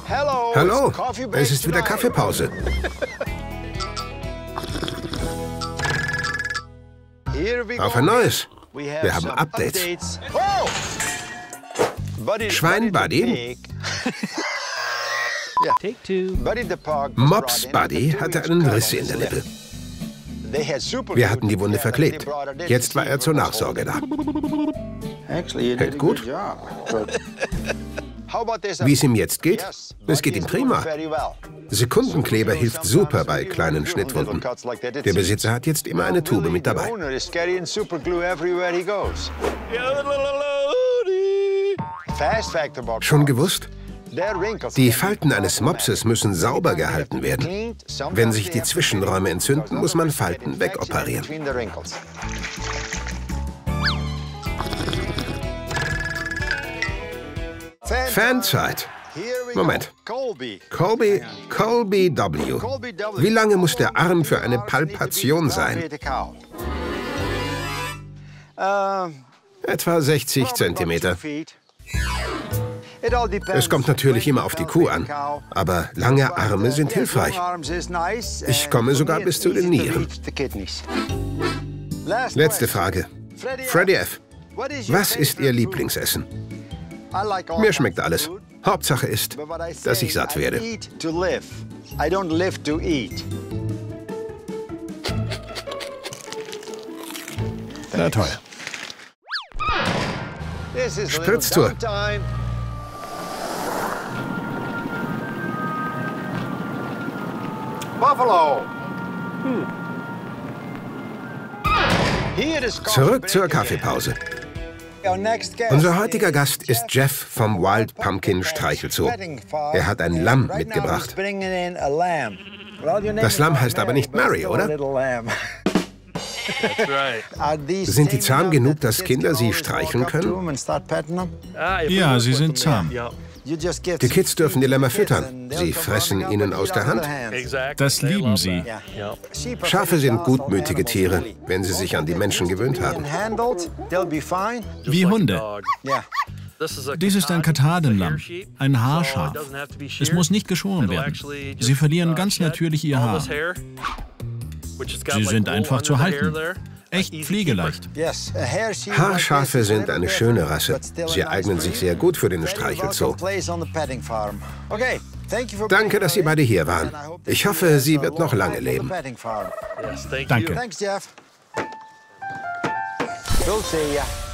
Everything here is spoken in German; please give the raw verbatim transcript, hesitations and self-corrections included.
Hallo, es ist wieder Kaffeepause. Auf ein neues. Wir haben Updates. Schwein Buddy. Mops Buddy hatte einen Riss in der Lippe. Wir hatten die Wunde verklebt. Jetzt war er zur Nachsorge da. Hält gut. Wie es ihm jetzt geht? Es geht ihm prima. Sekundenkleber hilft super bei kleinen Schnittwunden. Der Besitzer hat jetzt immer eine Tube mit dabei. Schon gewusst? Die Falten eines Mopses müssen sauber gehalten werden. Wenn sich die Zwischenräume entzünden, muss man Falten wegoperieren. Fanzeit. Moment. Colby, Colby W. Wie lange muss der Arm für eine Palpation sein? Etwa sechzig Zentimeter. Es kommt natürlich immer auf die Kuh an, aber lange Arme sind hilfreich. Ich komme sogar bis zu den Nieren. Letzte Frage. Freddy F., was ist Ihr Lieblingsessen? Mir schmeckt alles. Hauptsache ist, dass ich satt werde. Na toll. Spritztour. Buffalo. Zurück zur Kaffeepause. Unser heutiger Gast ist Jeff vom Wild Pumpkin Streichelzoo. Er hat ein Lamm mitgebracht. Das Lamm heißt aber nicht Mary, oder? Sind die zahm genug, dass Kinder sie streicheln können? Ja, sie sind zahm. Die Kids dürfen die Lämmer füttern. Sie fressen ihnen aus der Hand. Das lieben sie. Schafe sind gutmütige Tiere, wenn sie sich an die Menschen gewöhnt haben. Wie Hunde. Dies ist ein Katadenlamm, ein Haarschaf. Es muss nicht geschoren werden. Sie verlieren ganz natürlich ihr Haar. Sie sind einfach zu halten. Echt pflegeleicht. Haarschafe sind eine schöne Rasse. Sie eignen sich sehr gut für den Streichelzoo. Danke, dass Sie beide hier waren. Ich hoffe, sie wird noch lange leben. Danke.